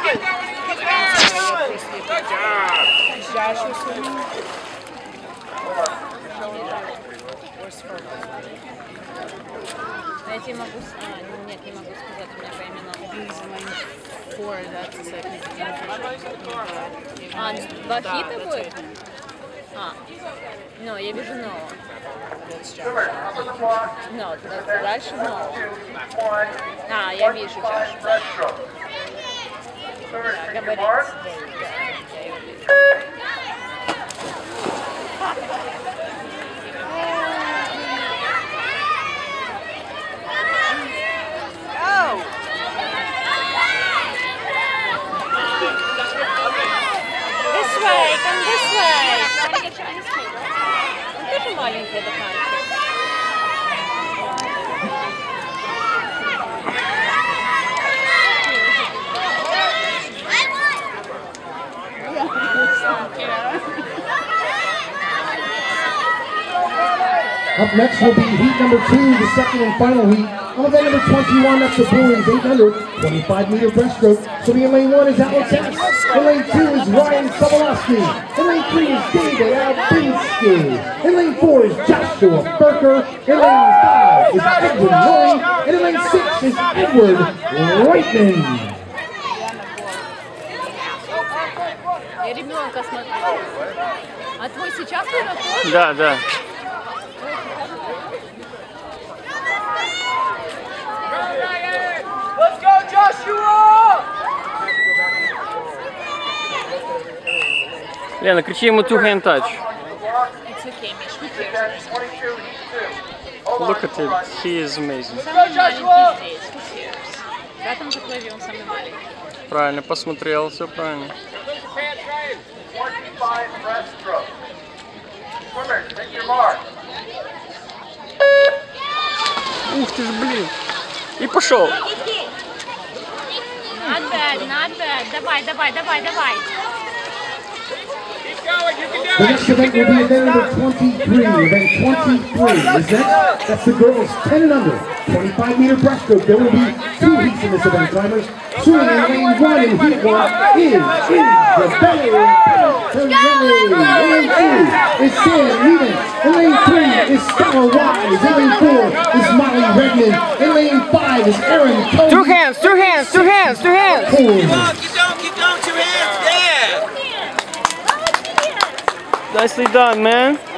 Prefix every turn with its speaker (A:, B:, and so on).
A: Я тебе могу... нет, не могу сказать, у меня по именам. Два хита будет? No, я вижу no. No, дальше no. Я вижу чашу. Да, габарит. Да, я его вижу. This way, come this way. I want to get your ice cream. Он тоже маленький доканчик.
B: Up next will be heat number 2, the second and final heat. On event number 21, that's the boys 800, 25-meter breaststroke. So in lane 1 is Alex S. In lane 2 is Ryan Sobolowski. In lane 3 is David Albinsky. In lane 4 is Joshua Berker. In lane 5 is Edward Roy. And in lane 6 is Edward Reitman.
A: Я ребенка смотрю. А твой сейчас тоже?
C: Да, да.
D: Let's go, Joshua!
C: Лена, кричи ему two hand touch.
A: It's okay, Mish, who cares?
C: Look at him, he is amazing.
A: Самый маленький здесь, who cares? В этом заплыве он самый маленький.
C: Правильно, посмотрел, все правильно. Ух ты ж, блин. И пошел.
A: Not bad, not bad. Давай, давай, давай, давай.
B: The next event will be event number 23. Event 23 is next. That's the girls 10 and under, 25-meter breaststroke. There will be 2 heats in this event, climbers. Swimming in lane 1 in heat 1 is Isabella Pellegrelli. In lane 2 is Sam Eden. In lane 3 is Stella Wise. In lane 4 is Molly Redmond. In lane 5 is Aaron Cody.
C: Two hands, two hands, two hands, two hands.
D: Keep going, 2 hands, yeah!
C: Nicely done, man.